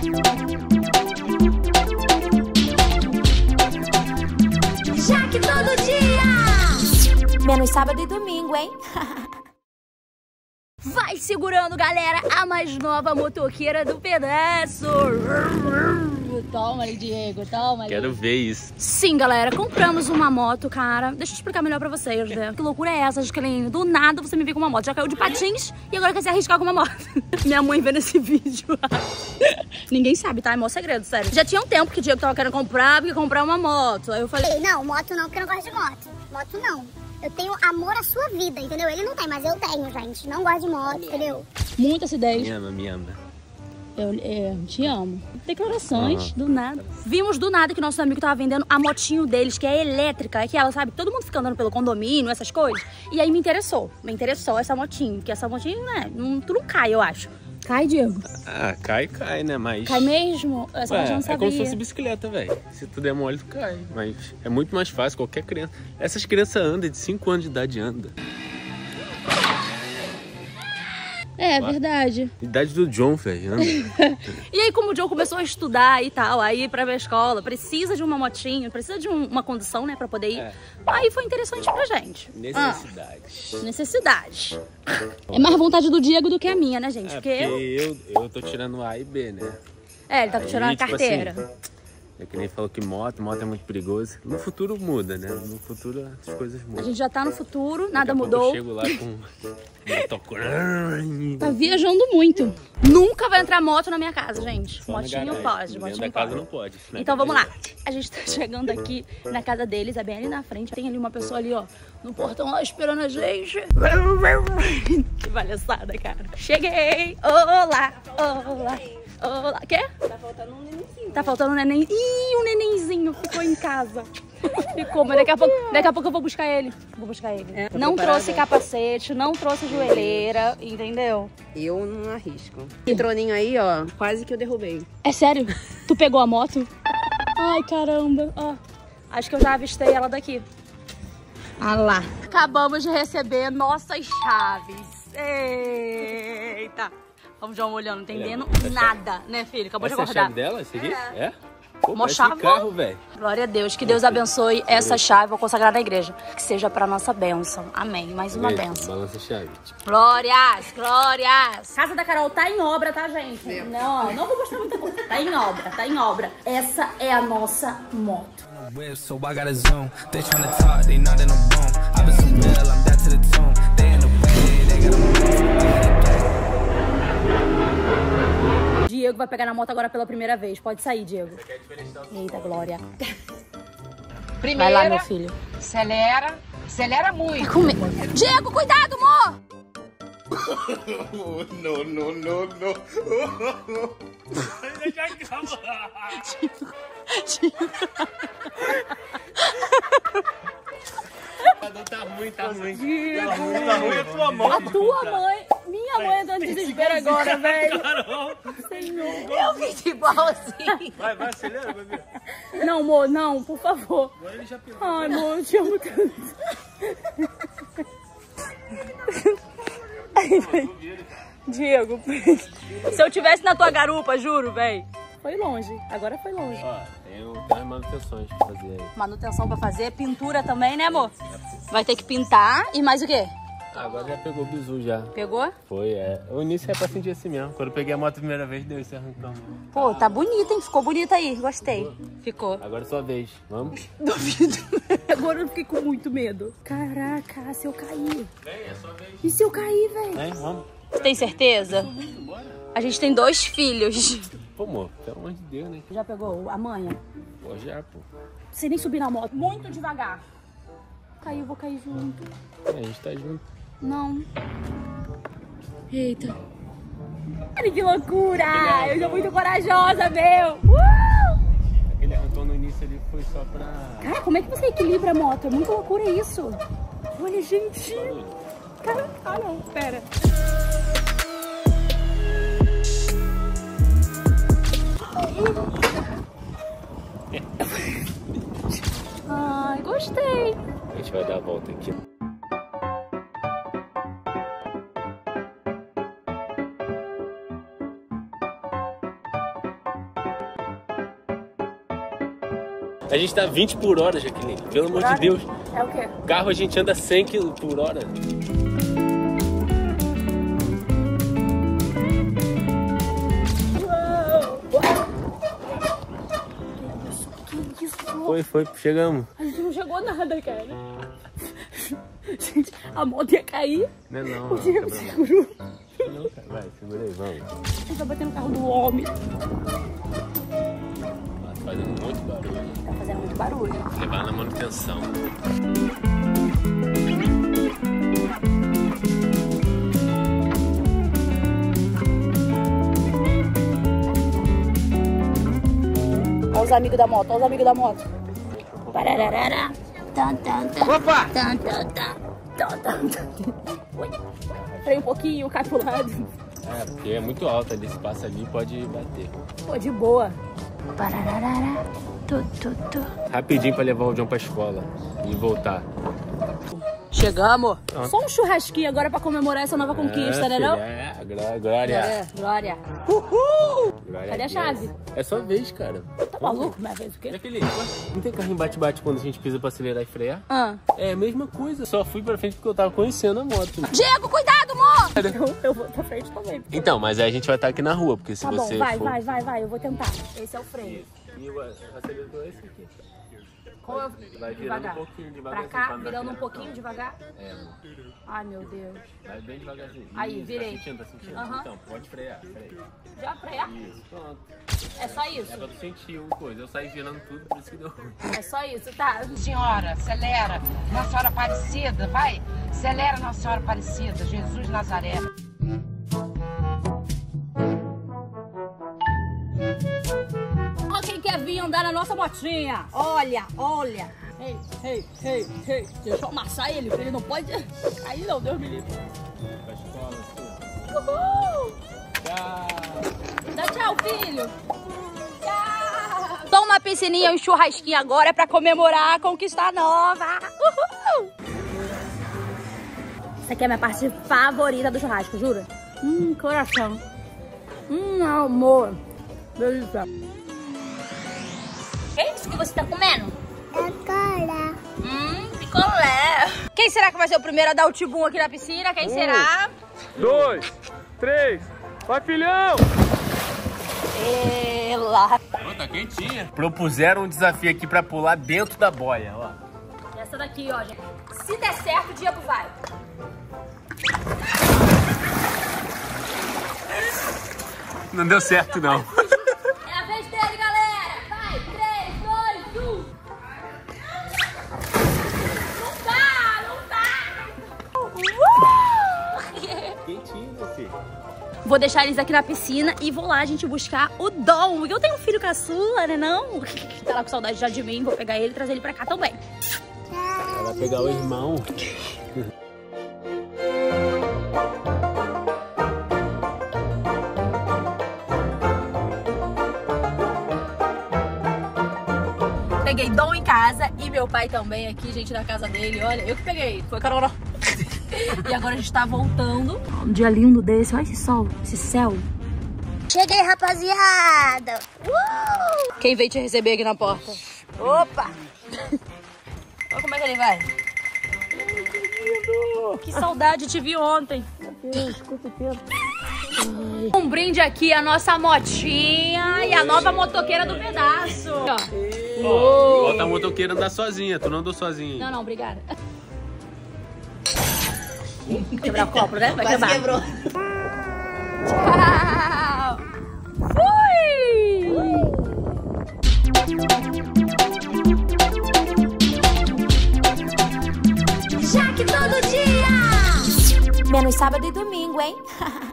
Jaque todo dia! Menos sábado e domingo, hein? Vai segurando, galera, a mais nova motoqueira do pedaço. Toma ali, Diego, toma ali. Quero ver isso. Sim, galera, compramos uma moto, cara. Deixa eu explicar melhor pra vocês, né? Que loucura é essa, Jaqueline? Do nada você me vê com uma moto. Já caiu de patins e agora quer se arriscar com uma moto. Minha mãe vendo esse vídeo. Ninguém sabe, tá? É mó segredo, sério. Já tinha um tempo que o Diego tava querendo comprar, porque comprar uma moto. Aí eu falei... Não, moto não, porque eu não gosto de moto. Moto não. Eu tenho amor à sua vida, entendeu? Ele não tem, mas eu tenho, gente. Não gosto de moto, entendeu? Muita acidez. Me ama. Eu te amo. Declarações, do nada. Vimos do nada que nosso amigo tava vendendo a motinho deles, que é elétrica. É que ela, sabe, todo mundo fica andando pelo condomínio, essas coisas. E aí me interessou essa motinho. Porque essa motinho, né, tu não cai, eu acho. Cai, Diego? Ah, cai, né? Mas... Cai mesmo? Essa motinho eu não sabia. É como se fosse bicicleta, velho. Se tu der mole, tu cai. Mas é muito mais fácil, qualquer criança. Essas crianças andam, de 5 anos de idade anda. É verdade. Idade do John, velho. E aí, como o John começou a estudar e tal, aí pra ver a escola, precisa de uma motinha, precisa de uma condução, né, pra poder ir. Aí foi interessante pra gente. Necessidade. É mais vontade do Diego do que a minha, né, gente? Porque eu tô tirando A e B, né? Ele tá tirando a carteira. Assim, é que nem falou que moto é muito perigoso. No futuro muda, né? No futuro as coisas mudam. A gente já tá no futuro, nada mudou. Eu chego lá com tá viajando muito. Nunca vai entrar moto na minha casa, gente. Só motinho pode, motinho casa não pode. Então vamos lá. A gente tá chegando aqui na casa deles, é bem ali na frente. Tem ali uma pessoa ali, ó, no portão lá esperando a gente. Que palhaçada, cara. Cheguei! Olá! Olá, quê? Tá faltando um nenenzinho. Tá faltando um neném. Ih, um nenenzinho ficou em casa. Ficou, mas daqui a pouco eu vou buscar ele. Não trouxe capacete, não trouxe joelheira, entendeu? Eu não arrisco. Esse troninho aí, ó, quase que eu derrubei. É sério? Tu pegou a moto? Ai, caramba. Ó, acho que eu já avistei ela daqui. Ah lá. Acabamos de receber nossas chaves. Eita. Vamos já olhando, não entendendo nada, né, filho? Acabou de acordar. Essa é a chave dela? Esse aqui? É? Pô, Mó chave. Carro, velho. Glória a Deus. Que Deus abençoe essa chave. Vou consagrar na igreja. Que seja pra nossa bênção. Amém. Mais uma bênção. Balança a chave. Glórias, glórias. Casa da Carol tá em obra, tá, gente? Não vou mostrar muita coisa. Tá em obra. Essa é a nossa moto. Diego vai pegar na moto agora pela primeira vez. Pode sair, Diego. Eita, Glória. Primeira, vai lá, meu filho. Acelera muito. Tá com medo. Diego, cuidado, amor! Não. Tá ruim. Tá ruim a tua mãe. A tua mãe. Minha mãe entrando em desespero agora, velho. Senhor. Eu fiz igual assim. Vai, acelera, bebê. Não, amor, não, por favor. Agora ele já pegou. Ai, amor, eu te amo tanto. Diego, se eu tivesse na tua garupa, juro, velho. Foi longe, agora foi longe. Ó, tem umas manutenções pra fazer aí. Manutenção pra fazer, pintura também, né, amor? Vai ter que pintar e mais o quê? Agora já pegou o bizu já. Pegou? Foi, O início é pra sentir assim mesmo. Quando eu peguei a moto a primeira vez, deu esse arrancão. Pô, tá bonita, hein? Ficou bonita aí, gostei. Ficou. Agora é sua vez, vamos? Duvido. Agora eu fiquei com muito medo. Caraca, se eu cair. Vem, é sua vez. E se eu cair, velho? Vem, vamos. Você tem certeza? A gente tem 2 filhos. Pô, amor, pelo amor de Deus, né? Já pegou a manha? Pô, já, pô. Sem nem subir na moto. Muito devagar. Caiu, vou cair junto. A gente tá junto. Não. Eita. Olha que loucura! Eu sou muito corajosa, meu! Aquele arrancão no início ali foi só pra... Cara, como é que você equilibra a moto? É muito loucura isso. Olha, gente. Cara, ah, não, pera. Ai, gostei. A gente vai dar a volta aqui. A gente tá 20 por hora, Jaqueline. Pelo amor de Deus. É o quê? Carro a gente anda 100 km por hora. Foi, chegamos. A gente não chegou nada, cara. Gente, a moto ia cair. Não é não. O Diego segurou. Não, cara. Vai, segura aí, vamos. A gente tá batendo no carro do homem. Tá fazendo muito barulho. Tá fazendo muito barulho. Levar na manutenção. Olha os amigos da moto, olha os amigos da moto. Parararara. Opa! Oi. Freia um pouquinho, cai pro lado. É, porque é muito alto ali, se passa ali pode bater. Pô, de boa. Parararara. Rapidinho pra levar o John pra escola e voltar. Chegamos. Só um churrasquinho agora pra comemorar essa nova conquista, né não? É, glória. Glória. Glória Cadê a chave? É sua vez, cara. Tá maluco? Mas fez o quê? Jaqueline, não tem carrinho bate-bate quando a gente pisa pra acelerar e frear? Ah. É a mesma coisa, só fui pra frente porque eu tava conhecendo a moto. Diego, cuidado, amor! Eu vou pra frente também. Então, mas aí a gente vai estar aqui na rua, porque se Tá bom, você vai, for... vai, eu vou tentar. Esse é o freio. E o acelerador é esse aqui. Qual é o... Vai virando Devagar. um pouquinho Pra devagarzinho. cá, não virando um virar. pouquinho devagar. É, Ai, meu Deus. vai bem devagarzinho. Aí, Isso, virei. Tá sentindo? Aham. Então, pode frear, freia. Já freia? Isso, pronto. É só isso? É pra tu sentir uma coisa. Eu saí virando tudo, por isso que deu ruim. É só isso, tá? Senhora, acelera. Nossa Senhora Aparecida, vai. Acelera, Nossa Senhora Aparecida. Jesus Nazaré. Olha quem quer vir andar na nossa motinha. Olha. Ei. Deixa eu amassar ele, porque ele não pode... Aí não, Deus me livre. Pra escola, assim. Uhul! Tchau. Dá tchau, filho. Tchau. Toma uma piscininha e um churrasquinho agora pra comemorar a conquista nova. Uhul! Essa aqui é a minha parte favorita do churrasco, jura? Coração. Amor. Delícia. Que é isso que você tá comendo? Agora. Picolé. Quem será que vai ser o primeiro a dar o tibum aqui na piscina? Quem será? 2, 3, vai filhão! Ela. Pô, tá quentinha. Propuseram um desafio aqui pra pular dentro da boia, ó. Essa daqui, ó, gente. Se der certo, o Diego vai. Não deu certo, não. É a vez dele, galera. Vai, 3, 2, 1. Não dá. Quentinho, meu filho. Vou deixar eles aqui na piscina e vou lá, gente, buscar o Dom. Porque eu tenho um filho caçula, né não? Tá lá com saudade já de mim, vou pegar ele e trazer ele pra cá também. Ela vai pegar o irmão. Peguei Dom em casa e meu pai também aqui, gente, na casa dele. Olha, eu que peguei, foi Carol. E agora a gente tá voltando. Um dia lindo desse, olha esse sol, esse céu. Cheguei, rapaziada. Quem veio te receber aqui na porta? Opa! Olha como é que ele vai. Que saudade, te vi ontem. Um brinde aqui, a nossa motinha e a nova motoqueira do pedaço. Bota a motoqueira andar sozinha, tu não andou sozinha. Não, obrigada. Quebrar o copo, né? Vai quebrar. Quebrou. Tchau! Fui! Já que todo dia! Menos sábado e domingo, hein?